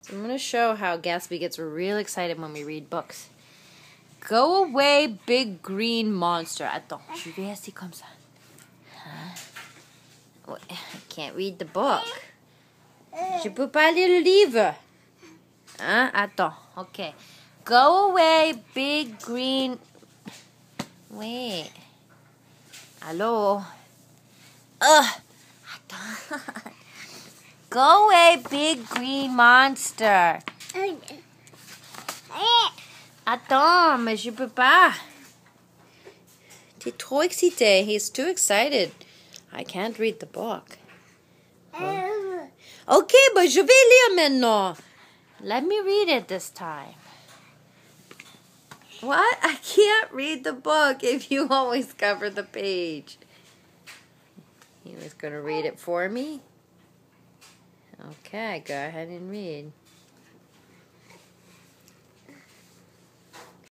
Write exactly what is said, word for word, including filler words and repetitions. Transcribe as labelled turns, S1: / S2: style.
S1: I'm going to show how Gatsby gets real excited when we read books. Go away, big green monster. Attends, je vais assis comme ça. Huh? I can't read the book. Je peux pas lire le livre. Hein? Attends, okay. Go away, big green... Wait. Allô? Ugh. Attends. Go away, big green monster. Attends, mais je peux pas. T'es trop excité. He's too excited. I can't read the book. Oh. Ok, but je vais lire maintenant. Let me read it this time. What? I can't read the book if you always cover the page. He was going to read it for me? Okay, go ahead and read.